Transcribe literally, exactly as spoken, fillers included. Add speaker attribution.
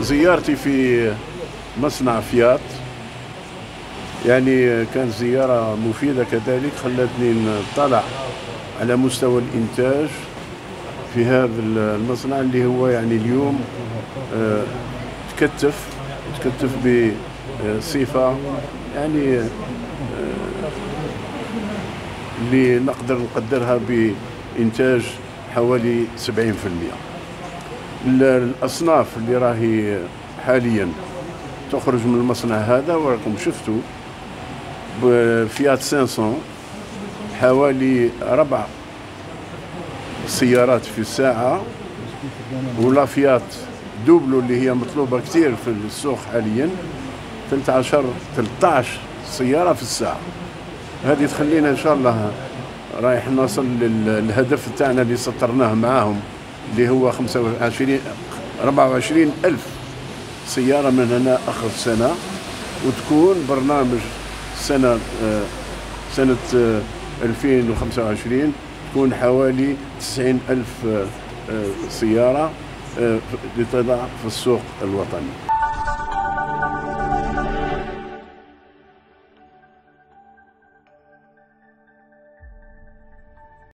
Speaker 1: زيارتي في مصنع فيات يعني كانت زيارة مفيدة كذلك، خلتني نطلع على مستوى الإنتاج في هذا المصنع اللي هو يعني اليوم آه تكتف تكتف بصفة يعني آه اللي نقدر نقدرها بإنتاج حوالي سبعين بالمئة. الأصناف اللي راهي حاليا تخرج من المصنع هذا وراكم شفتوا بفيات خمسمية حوالي ربع سيارات في الساعة، ولا فيات دوبلو اللي هي مطلوبة كثير في السوق حاليا ثلاثة عشر ثلاثة عشر سيارة في الساعة. هذه تخلينا إن شاء الله رايح نوصل للهدف تاعنا اللي سطرناه معاهم اللي هو خمسة وعشرين أربعة وعشرين ألف سيارة من هنا آخر السنة، وتكون برنامج سنة سنة ألفين وخمسة وعشرين تكون حوالي تسعين ألف سيارة لتضع في السوق الوطني.